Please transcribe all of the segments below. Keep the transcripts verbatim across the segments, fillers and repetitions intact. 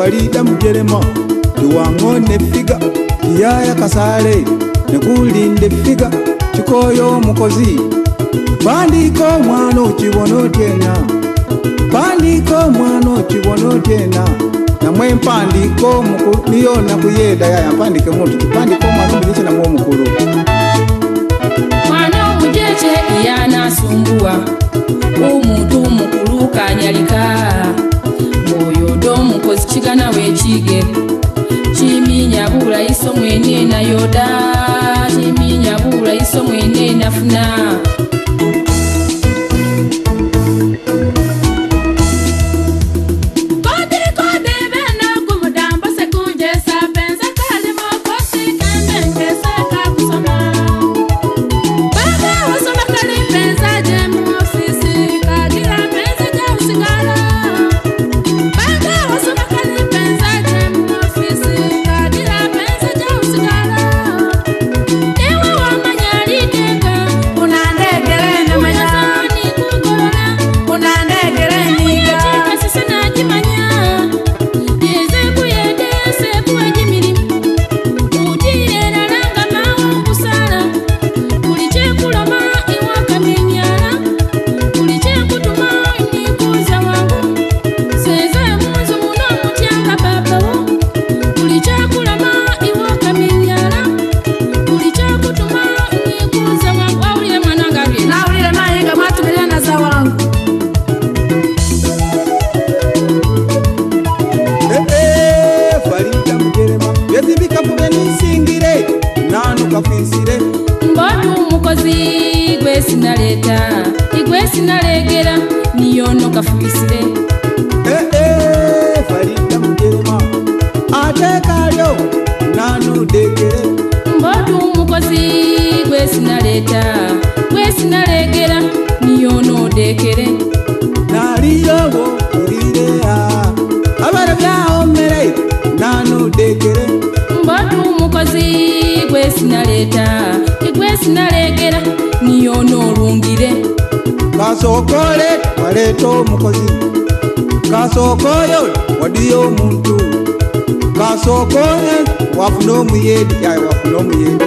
Farida Mugerema Diwangone figa Kiyaya Kasale Nekulinde figa Chikoyo mukozi Pandiko mwano chibono tena Pandiko mwano chibono tena Na mwe mpandiko mukuru niyo na kuyeda ya mpandike mutu Pandiko mwano mujeche na mwe mukuru Mwano mujeche iyana sumbua Umutu mukuru kanyalika Moyo do mukozi chigana wechige Chimi nyabura iso mwene na yoda Chimi nyabura iso mwene na funa Mbonu mukozi igwe sinaleta Igwe sinalegera niyo no kafuisire Eh eh Farida Mugerema Ate kalyo nanu degere Mbonu mukozi igwe sinaleta Igwe sinalegera niyo no dekere Naliyobo urire ha Abara byao mere nanu degere Mbonu mukozi igwe sinaleta Igwe sinalegera niyo no rungire Kasokole waleto mukozi Kasokoyo wadiyo muntu Kasokole wafuno muyedi ya wafuno muyedi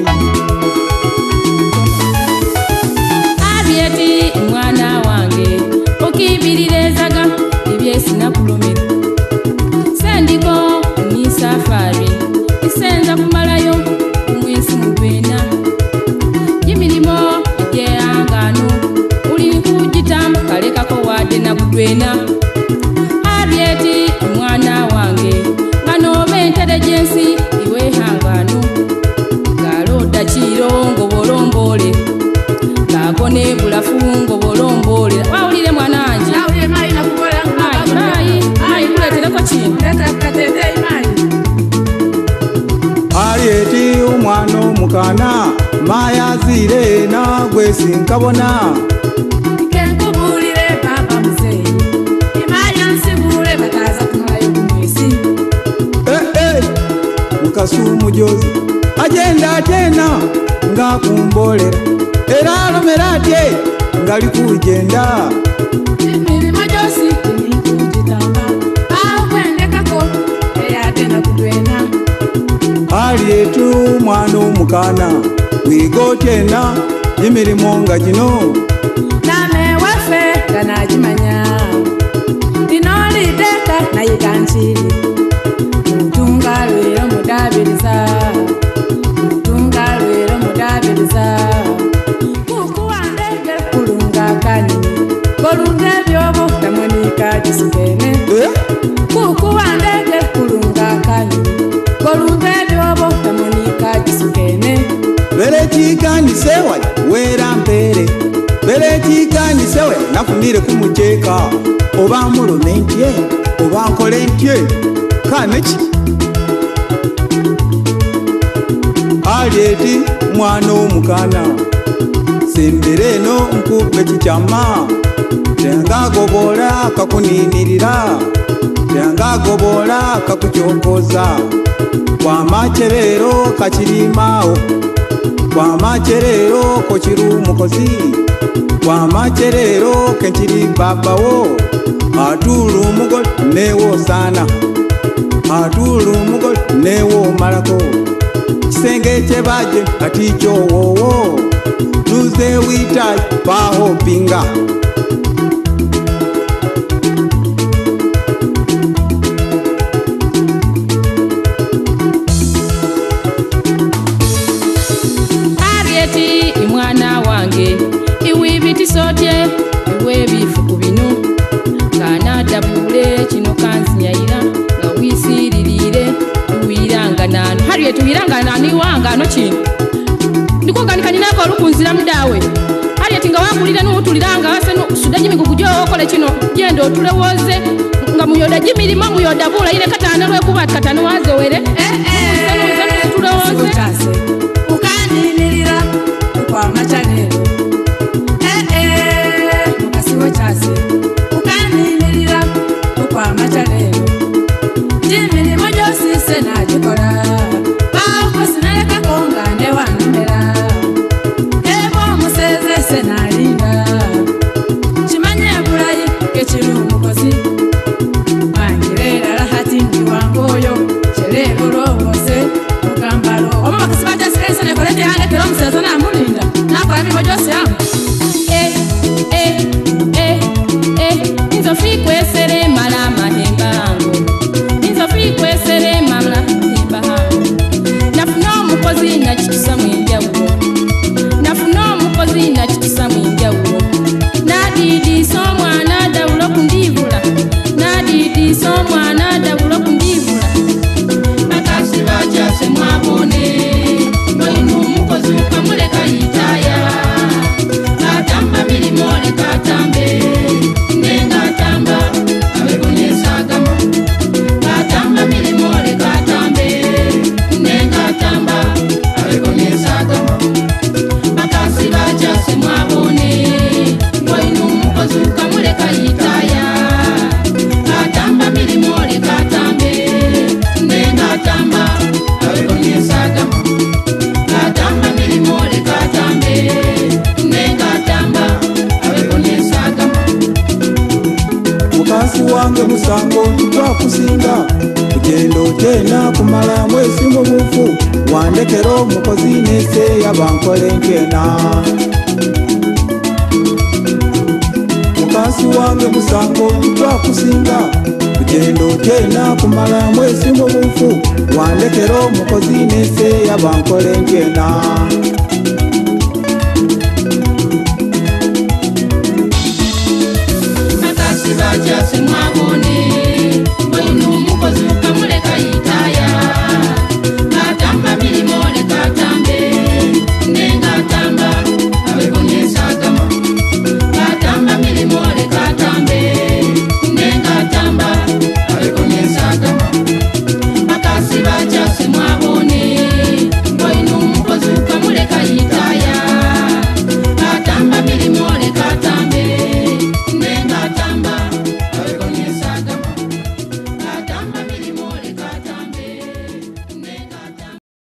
Abieti mwana wange Okibirirezaga ibye sinakulumira Sendiko ni safari Isenza kumalayo umwezi mubena Jimirimo ije angano Uli kujitamba kaleka ko wade na kudwena Abieti mwana wange Ngano intelligence iwe hangano Galoda chirongo bolombole Gakone bulafungo bolombole Waulile mwananje Waulile mai na kubola Mai, mai, mai kuletele kwa chini Leta katete mai Alieti umwano mukana Maya zire na gwesi nkabona Kenkubulire baba mzee Imaya nsibule bataza kumalayo kumwesi Eh eh Mukasu mujozi Agenda tena nga kumbolera Era lomeratye ngali kujenda Imirimo josi kuni kujitamba Aho kwendekako eya tena kudwena Alietu mwana mukana Wigo tena imirimo nga gino Name wafe ganajimanya Dinoli deka na yiganchiri Mutunga lwero mudabiriza Mutunga lwero mudabiriza Kukuwa ndege kulunga kanini Kolunga byobo tamonika jisikene Eh? Kukuwa ndege kulunga kanini Kolunga byobo tamonika jisikene Bele chikanise wa wera mpere Bele chikanise wa nafunire kumucheka Oba mulumentye Oba nkolentye Kamechi Alieti mwana mukana Sembere no nkube chichama Tenga gobola kakuninirira Tenga gobola kakuchokoza Kwa macherero kachirimao Kwa macherero kochiru mukozi Kwa macherero kenchiri baba wo Atulu mugol newo sana atula omugole newomalako kisenge kyebaje kati kyowowo tuze witayi paho mpinga Harrieti imwana wange iwe bitisotye iwe bifuku bino kana tabule kino kanzinyaira nga wisiririre wiranga nanu Harriet wiranga nanu wanga no kino ndiko kanikani nako lukunzira mudawe Harriet nga wakulira n'utuliranga wase sudaji migugujo okole kino gendo tulewoze nga muyoda jimirimo muyoda bula ile katana lwe kuba katana waze were eh eh tulewoze ukanilira kwa machanelo eh eh mukasiwo chase ukanilira kwa machanelo jimiri mojo sise na jikola bako sinaleka konga ne wanumera ebo museze senalinda chimanye abulayi kechiru mukozi mangirera rahati ndi wangoyo chelero lowose mukambalo omo makasiba jasese ne kolete hane kero museze na mulinda nakora mi mojo siamu eh eh eh eh inzo fikwesere mala mahemba hango inzo fikwesere mala mahemba hango nafuna omukozi nakitusa mwinjawulo nafuna omukozi nakitusa mwinjawulo nadidisa omwana dawulo kundivula nadidisa omwana dawulo kundivula bakasi bajase mwabone noino omukozi ukamuleka yitaya katamba milimo lekatambe nengatamba abekonesagama katamba milimo lekatambe nengatamba abekonesagama bakasi bajase mwabone noino omukozi ukamuleka yitaya katamba milimo lekatambe nengatamba abekonesagama katamba milimo lekatambe nengatamba abekonesagama mukasi wange musango twakusinga kugendo tena kumala mwesi mu bufu wandekero omukozi nese yabankole nkena mukasi wange musango twakusinga kugendo tena kumala mwesi mu bufu wandekero omukozi nese yabankole nkena